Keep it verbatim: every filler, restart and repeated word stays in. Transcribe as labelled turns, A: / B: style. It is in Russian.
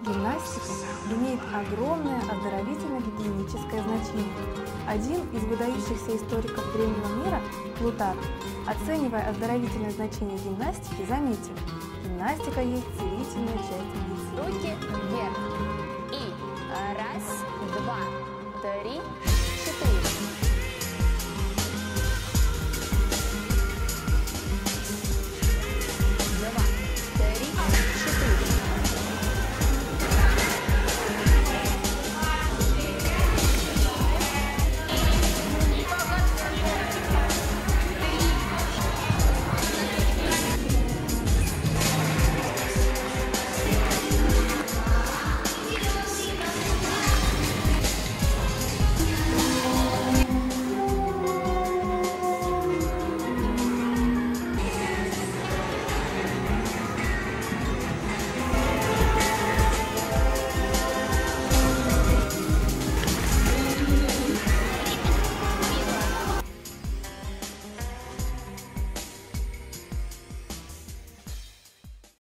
A: Гимнастика имеет огромное оздоровительно-гигиеническое значение. Один из выдающихся историков древнего мира, Плутарх, оценивая оздоровительное значение гимнастики, заметил: гимнастика есть целительная часть медицины.
B: Руки вверх. И раз, два, три, четыре.